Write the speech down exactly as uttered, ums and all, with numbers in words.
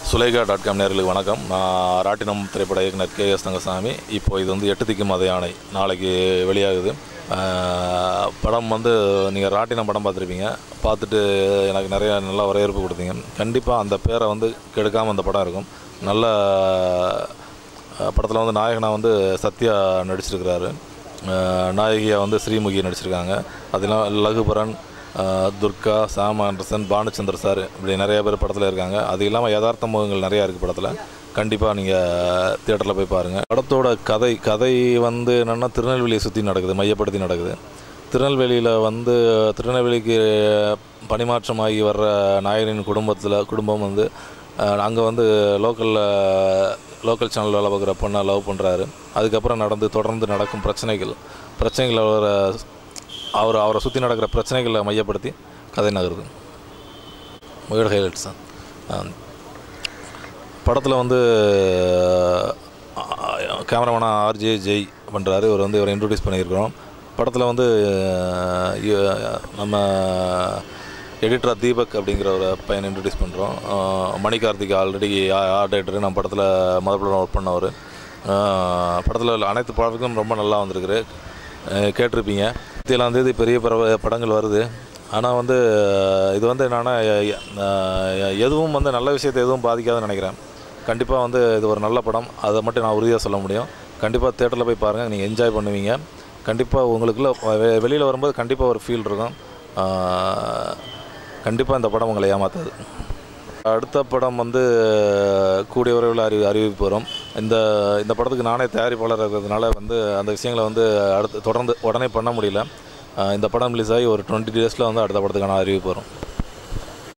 Sulekha dot com நேயர்களுக்கு வணக்கம். நான் ராட்டினம் திரைப்பட இயக்குனர் கே எஸ் தங்கசாமி. இப்போது இது வந்து எட்டுத்திக்கும் மதையானை நாளைக்கு வெளியாகுது. படம் வந்து நீங்கள் ராட்டினம் படம் பார்த்துருப்பீங்க. பார்த்துட்டு எனக்கு நிறையா நல்லா வரவேற்பு கொடுத்தீங்க. கண்டிப்பாக அந்த பேரை வந்து கெடுக்காமல் அந்த படம் இருக்கும். நல்ல படத்தில் வந்து நாயகனாக வந்து சத்யா நடிச்சிருக்கிறாரு. நாயகியாக வந்து ஸ்ரீமுகி நடிச்சிருக்காங்க. அதெல்லாம் லகுபரன், துர்கா, சாம் ஆண்டர்சன், பானுச்சந்தர் சார், இப்படி நிறைய பேர் படத்தில் இருக்காங்க. அது இல்லாமல் யதார்த்த முகங்கள் நிறையா இருக்குது படத்தில். கண்டிப்பாக நீங்கள் தியேட்டரில் போய் பாருங்கள். படத்தோட கதை கதை வந்து என்னென்னா திருநெல்வேலியை சுற்றி நடக்குது, மையப்படுத்தி நடக்குது. திருநெல்வேலியில் வந்து திருநெல்வேலிக்கு பணிமாற்றமாகி வர்ற நாயகனின் குடும்பத்தில் குடும்பம் வந்து அங்கே வந்து லோக்கலில் லோக்கல் சேனல் வேலை பார்க்குற பொண்ணை லவ் பண்ணுறாரு. அதுக்கப்புறம் நடந்து தொடர்ந்து நடக்கும் பிரச்சனைகள் பிரச்சனைகளை வர அவர் அவரை சுற்றி நடக்கிற பிரச்சனைகளை மையப்படுத்தி கதை நகருது. முயல் ஹைலைட்ஸ் தான் படத்தில் வந்து கேமராமேனாக ஆர்ஜே ஜெய் பண்ணுறாரு. இவர் வந்து இவரை இன்ட்ரடியூஸ் பண்ணியிருக்கிறோம். படத்தில் வந்து நம்ம எடிட்டராக தீபக் அப்படிங்கிற ஒரு பையனை இன்ட்ரடியூஸ் பண்ணுறோம். மணிகார்த்திக் ஆல்ரெடி ஆர்ட் டைரக்டர், நம்ம படத்தில் முதல் படம் ஒர்க் பண்ணவர். படத்தில் அனைத்து பாடல்களும் ரொம்ப நல்லா வந்திருக்குது, கேட்டிருப்பீங்க. இருபத்தி தேதி பெரிய பரவ படங்கள் வருது. ஆனால் வந்து இது வந்து என்னென்னா எதுவும் வந்து நல்ல விஷயத்தை எதுவும் பாதிக்காதுன்னு நினைக்கிறேன். கண்டிப்பாக வந்து இது ஒரு நல்ல படம், அதை மட்டும் நான் உறுதியாக சொல்ல முடியும். கண்டிப்பாக தேட்டரில் போய் பாருங்கள், நீங்கள் என்ஜாய் பண்ணுவீங்க. கண்டிப்பாக உங்களுக்குள்ள வெளியில் வரும்போது கண்டிப்பாக ஒரு ஃபீல் இருக்கும். கண்டிப்பாக இந்த படம் உங்களை ஏமாத்தாது. அடுத்த படம் வந்து கூடிய விரைவில் அறிவி அறிவிப்பு வரும். இந்த இந்த படத்துக்கு நானே தயாரிப்பாளர் இருக்கிறதுனால வந்து அந்த விஷயங்களை வந்து அடுத்து தொடர்ந்து உடனே பண்ண முடியல. இந்த படம் ரிலீஸ் ஆகி ஒரு டுவெண்ட்டி டேஸில் வந்து அடுத்த படத்துக்கான அறிவிப்பு வரும்.